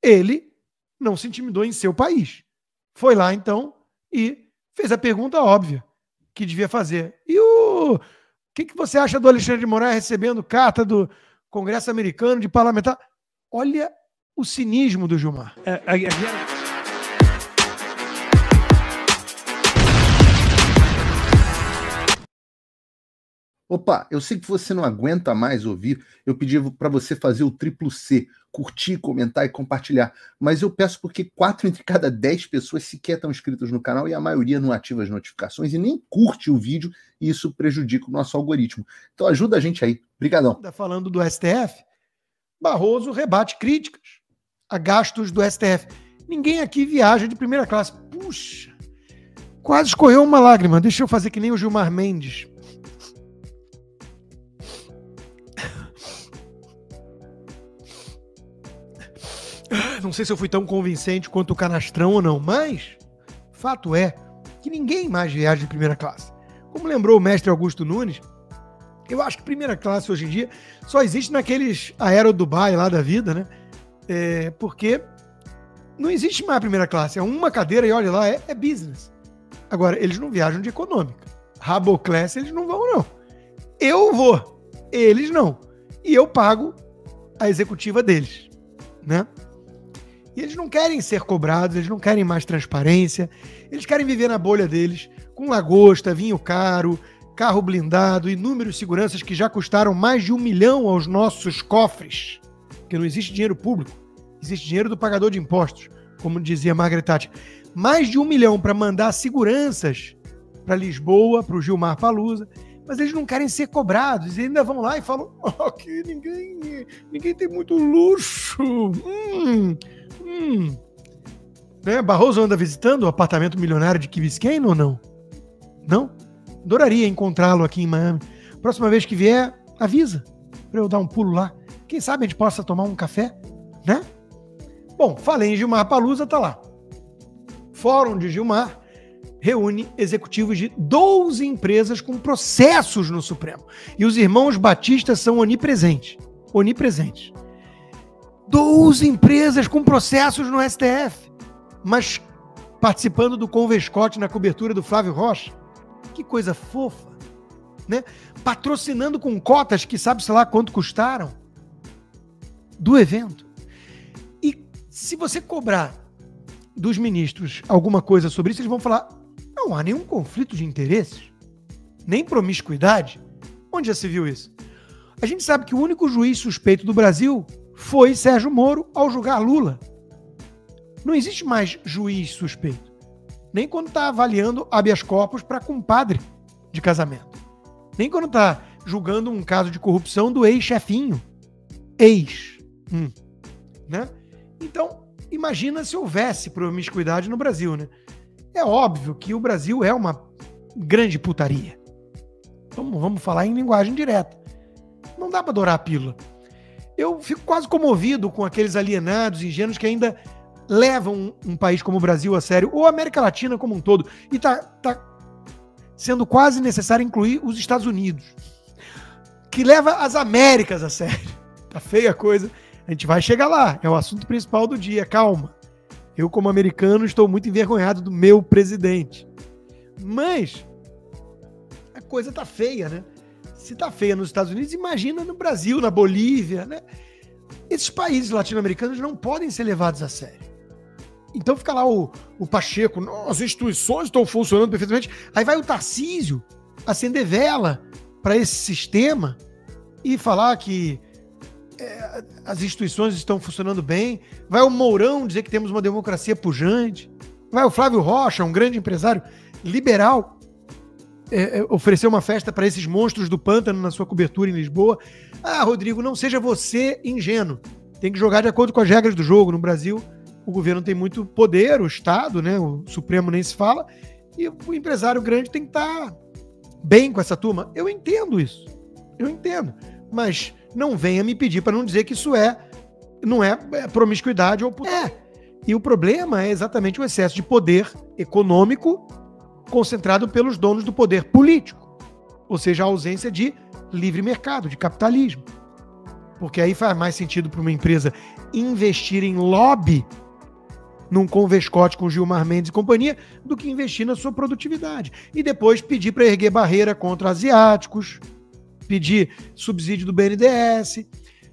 Ele não se intimidou em seu país. Foi lá, então, e fez a pergunta óbvia que devia fazer. E o que você acha do Alexandre de Moraes recebendo carta do Congresso americano de parlamentar? Olha o cinismo do Gilmar. Opa, eu sei que você não aguenta mais ouvir, eu pedi para você fazer o triplo C, curtir, comentar e compartilhar, mas eu peço porque 4 entre cada 10 pessoas sequer estão inscritas no canal e a maioria não ativa as notificações e nem curte o vídeo e isso prejudica o nosso algoritmo. Então ajuda a gente aí. Obrigadão. Falando do STF, Barroso rebate críticas a gastos do STF. Ninguém aqui viaja de primeira classe. Puxa, quase escorreu uma lágrima. Deixa eu fazer que nem o Gilmar Mendes. Não sei se eu fui tão convincente quanto o Canastrão ou não, mas fato é que ninguém mais viaja de primeira classe. Como lembrou o mestre Augusto Nunes, eu acho que primeira classe hoje em dia só existe naqueles Aero Dubai lá da vida, né? Porque não existe mais a primeira classe. É uma cadeira e olha lá, é business. Agora, eles não viajam de econômica. Rabo class eles não vão, não. Eu vou, eles não. E eu pago a executiva deles, né? E eles não querem ser cobrados, eles não querem mais transparência, eles querem viver na bolha deles, com lagosta, vinho caro, carro blindado, inúmeros seguranças que já custaram mais de 1 milhão aos nossos cofres. Porque não existe dinheiro público, existe dinheiro do pagador de impostos, como dizia Margaret Thatcher. Mais de 1 milhão para mandar seguranças para Lisboa, para o Gilmar Palusa, mas eles não querem ser cobrados, e ainda vão lá e falam que ninguém tem muito luxo. Né? Barroso anda visitando o apartamento milionário de Key Biscayne ou não? Não? Adoraria encontrá-lo aqui em Miami. Próxima vez que vier, avisa para eu dar um pulo lá. Quem sabe a gente possa tomar um café, né? Bom, falei em Gilmar Palusa, tá lá. Fórum de Gilmar reúne executivos de 12 empresas com processos no Supremo. E os irmãos Batista são onipresentes. 12 empresas com processos no STF, mas participando do Convescote na cobertura do Flávio Rocha. Que coisa fofa, né? Patrocinando com cotas que sabe-se lá quanto custaram do evento. E se você cobrar dos ministros alguma coisa sobre isso, eles vão falar: não há nenhum conflito de interesses, nem promiscuidade. Onde já se viu isso? A gente sabe que o único juiz suspeito do Brasil foi Sérgio Moro ao julgar Lula. Não existe mais juiz suspeito. Nem quando está avaliando habeas corpus para compadre de casamento. Nem quando está julgando um caso de corrupção do ex-chefinho. Né? Então, imagina se houvesse promiscuidade no Brasil, né? É óbvio que o Brasil é uma grande putaria. Vamos falar em linguagem direta. Não dá para adorar a pílula. Eu fico quase comovido com aqueles alienados, ingênuos que ainda levam um país como o Brasil a sério, ou a América Latina como um todo. E tá sendo quase necessário incluir os Estados Unidos, que leva as Américas a sério. Tá feia a coisa. A gente vai chegar lá. É o assunto principal do dia. Calma. Eu, como americano, estou muito envergonhado do meu presidente. Mas a coisa tá feia, né? Se tá feia nos Estados Unidos, imagina no Brasil, na Bolívia, né? Esses países latino-americanos não podem ser levados a sério. Então fica lá o Pacheco, as instituições estão funcionando perfeitamente. Aí vai o Tarcísio acender vela para esse sistema e falar que as instituições estão funcionando bem. Vai o Mourão dizer que temos uma democracia pujante. Vai o Flávio Rocha, um grande empresário liberal, oferecer uma festa para esses monstros do pântano na sua cobertura em Lisboa. Ah, Rodrigo, não seja você ingênuo. Tem que jogar de acordo com as regras do jogo. No Brasil, o governo tem muito poder, o Estado, né? O Supremo nem se fala, e o empresário grande tem que estar bem com essa turma. Eu entendo isso. Eu entendo. Mas não venha me pedir para não dizer que isso não é promiscuidade ou putaria. E o problema é exatamente o excesso de poder econômico concentrado pelos donos do poder político. Ou seja, a ausência de livre mercado, de capitalismo. porque aí faz mais sentido para uma empresa investir em lobby num convescote com Gilmar Mendes e companhia, do que investir na sua produtividade. E depois pedir para erguer barreira contra asiáticos, pedir subsídio do BNDES,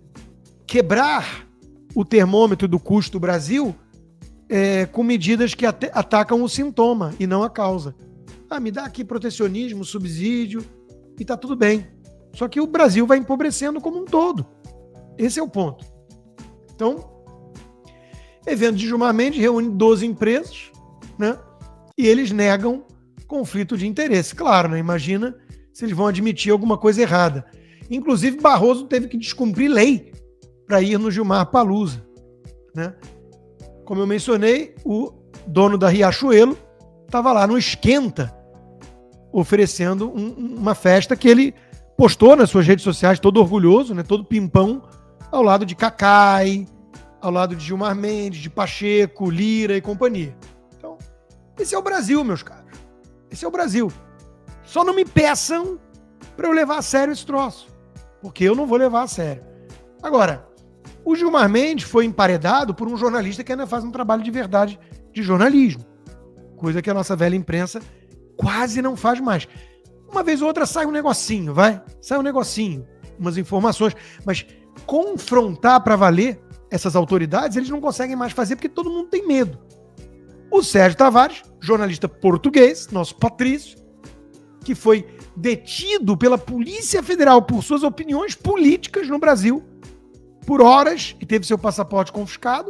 quebrar o termômetro do custo do Brasil com medidas que atacam o sintoma e não a causa. Me dá aqui protecionismo, subsídio, e tá tudo bem. Só que o Brasil vai empobrecendo como um todo. Esse é o ponto. Então, evento de Gilmar Mendes reúne 12 empresas, né? E eles negam conflito de interesse. Claro, né? Imagina se eles vão admitir alguma coisa errada. Inclusive, Barroso teve que descumprir lei para ir no Gilmar Palusa, né? Como eu mencionei, o dono da Riachuelo estava lá no Esquenta, oferecendo uma festa que ele postou nas suas redes sociais, todo orgulhoso, né? Todo pimpão, ao lado de Cacai, ao lado de Gilmar Mendes, de Pacheco, Lira e companhia. Então, esse é o Brasil, meus caros. Esse é o Brasil. Só não me peçam para eu levar a sério esse troço, porque eu não vou levar a sério. Agora, o Gilmar Mendes foi emparedado por um jornalista que ainda faz um trabalho de verdade de jornalismo, coisa que a nossa velha imprensa quase não faz mais. Uma vez ou outra sai um negocinho, sai um negocinho, umas informações, mas confrontar para valer essas autoridades, eles não conseguem mais fazer porque todo mundo tem medo. O Sérgio Tavares, jornalista português, nosso Patrício, que foi detido pela Polícia Federal por suas opiniões políticas no Brasil por horas e teve seu passaporte confiscado,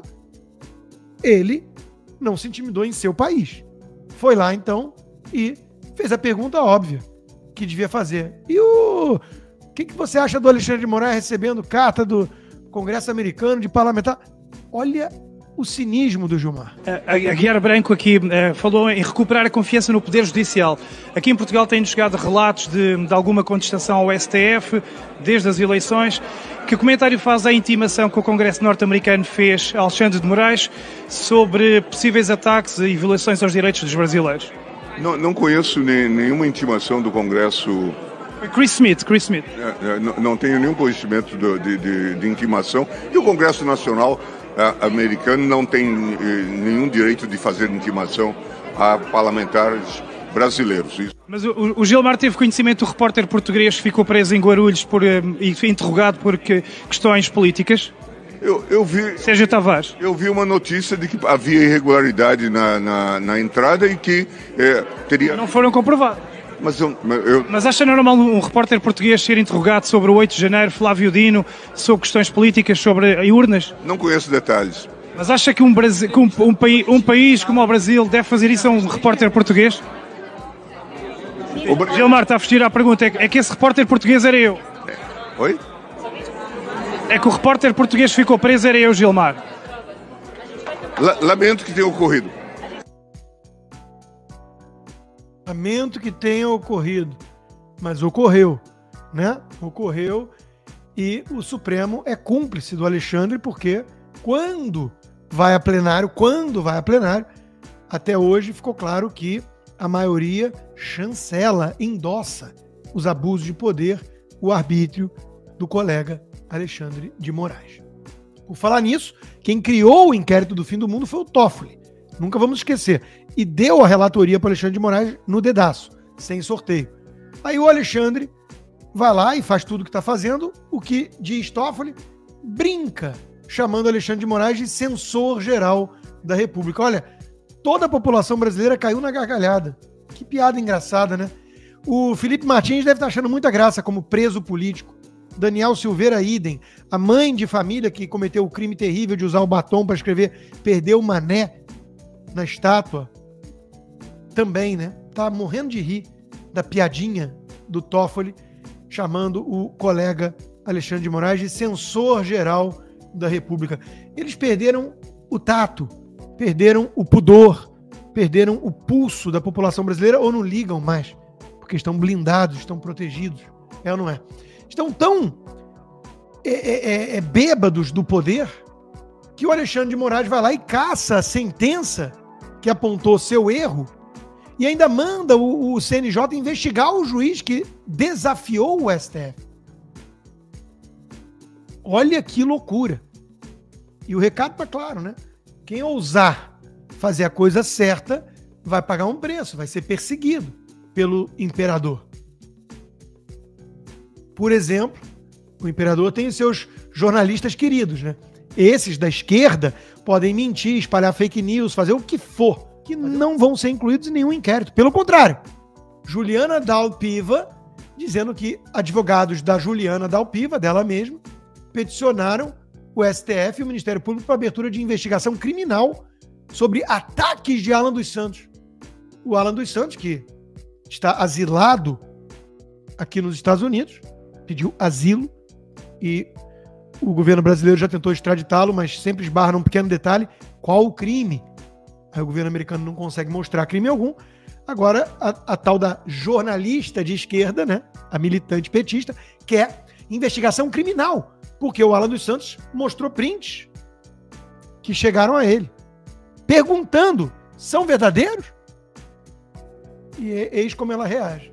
ele não se intimidou em seu país. Foi lá, então, e fez a pergunta óbvia que devia fazer. E o que você acha do Alexandre de Moraes recebendo carta do Congresso Americano de parlamentar? Olha o cinismo do Gilmar. A Guiara Branco aqui falou em recuperar a confiança no Poder Judicial. Aqui em Portugal têm-nos chegado relatos de alguma contestação ao STF, desde as eleições. Que comentário faz à intimação que o Congresso norte-americano fez a Alexandre de Moraes sobre possíveis ataques e violações aos direitos dos brasileiros? Não conheço nenhuma intimação do Congresso. Chris Smith. Não tenho nenhum conhecimento de intimação. E o Congresso Nacional americano não tem nenhum direito de fazer intimação a parlamentares brasileiros. Mas o Gilmar teve conhecimento do repórter português que ficou preso em Guarulhos e foi interrogado por questões políticas? Eu vi. Sérgio Tavares. Eu vi uma notícia de que havia irregularidade na entrada e que teria. Não foram comprovados. Mas acha normal um repórter português ser interrogado sobre o 8 de janeiro, Flávio Dino, sobre questões políticas, sobre urnas? Não conheço detalhes. Mas acha que um país como o Brasil deve fazer isso a um repórter português? Gilmar está a vestir à pergunta. É que esse repórter português era eu. Oi? É que o repórter português ficou preso era eu, Gilmar. Lamento que tenha ocorrido. Lamento que tenha ocorrido, mas ocorreu, né? Ocorreu e o Supremo é cúmplice do Alexandre porque quando vai a plenário, até hoje ficou claro que a maioria chancela, endossa os abusos de poder, o arbítrio do colega Alexandre de Moraes. Por falar nisso, quem criou o inquérito do fim do mundo foi o Toffoli. Nunca vamos esquecer. E deu a relatoria para o Alexandre de Moraes no dedaço, sem sorteio. Aí o Alexandre vai lá e faz tudo o que está fazendo, o que diz Toffoli, brinca, chamando o Alexandre de Moraes de censor geral da República. Olha, toda a população brasileira caiu na gargalhada. Que piada engraçada, né? O Felipe Martins deve estar achando muita graça como preso político. Daniel Silveira, idem. A mãe de família que cometeu o crime terrível de usar o batom para escrever perdeu o mané na estátua, também, né? Tá morrendo de rir da piadinha do Toffoli, chamando o colega Alexandre de Moraes de censor geral da República. Eles perderam o tato, perderam o pudor, perderam o pulso da população brasileira ou não ligam mais, porque estão blindados, estão protegidos. É ou não é? Estão tão bêbados do poder que o Alexandre de Moraes vai lá e caça a sentença que apontou seu erro e ainda manda o CNJ investigar o juiz que desafiou o STF. Olha que loucura. E o recado tá claro, né? Quem ousar fazer a coisa certa vai pagar um preço, vai ser perseguido pelo imperador. Por exemplo, o imperador tem os seus jornalistas queridos, né? Esses da esquerda podem mentir, espalhar fake news, fazer o que for, que não vão ser incluídos em nenhum inquérito. Pelo contrário, Juliana Dalpiva dizendo que advogados da Juliana Dalpiva, dela mesma, peticionaram o STF e o Ministério Público para abertura de investigação criminal sobre ataques de Alan dos Santos. O Alan dos Santos, que está asilado aqui nos Estados Unidos, pediu asilo e o governo brasileiro já tentou extraditá-lo, mas sempre esbarra num pequeno detalhe: qual o crime? Aí o governo americano não consegue mostrar crime algum. Agora, a tal da jornalista de esquerda, né, a militante petista, quer investigação criminal, porque o Alan dos Santos mostrou prints que chegaram a ele, perguntando: são verdadeiros? E eis como ela reage.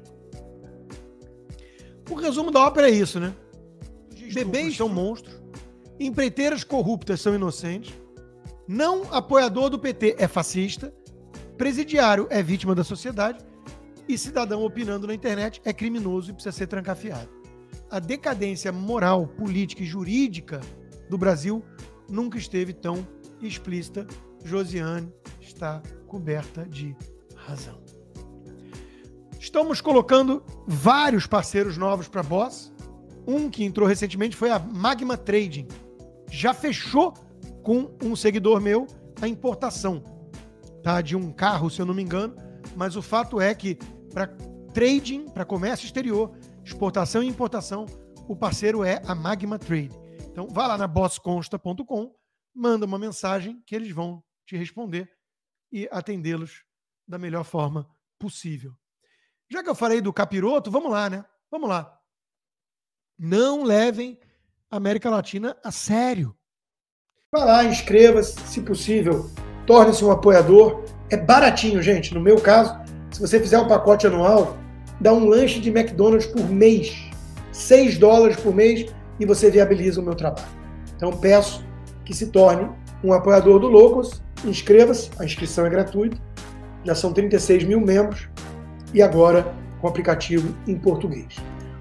O resumo da ópera é isso, né? Bebês são monstros, empreiteiras corruptas são inocentes, não apoiador do PT é fascista, presidiário é vítima da sociedade e cidadão opinando na internet é criminoso e precisa ser trancafiado. A decadência moral, política e jurídica do Brasil nunca esteve tão explícita. Josiane está coberta de razão. Estamos colocando vários parceiros novos para Boss. Um que entrou recentemente foi a Magma Trading. Já fechou com um seguidor meu a importação, tá, de um carro, se eu não me engano, mas o fato é que para trading, para comércio exterior, exportação e importação, o parceiro é a Magma Trade. Então vá lá na bossconsta.com, manda uma mensagem que eles vão te responder e atendê-los da melhor forma possível. Já que eu falei do capiroto, vamos lá, né? Vamos lá. Não levem a América Latina a sério. Vai lá, inscreva-se, se possível, torne-se um apoiador. É baratinho, gente. No meu caso, se você fizer um pacote anual, dá um lanche de McDonald's por mês. $6 por mês e você viabiliza o meu trabalho. Então peço que se torne um apoiador do Loucos. Inscreva-se, a inscrição é gratuita. Já são 36 mil membros e agora com o aplicativo em português.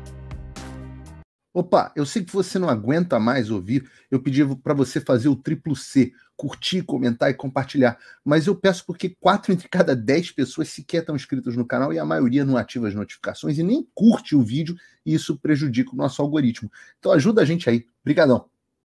Opa, eu sei que você não aguenta mais ouvir, eu pedi para você fazer o triplo C, curtir, comentar e compartilhar, mas eu peço porque 4 entre cada 10 pessoas sequer estão inscritas no canal e a maioria não ativa as notificações e nem curte o vídeo e isso prejudica o nosso algoritmo. Então ajuda a gente aí. Obrigadão.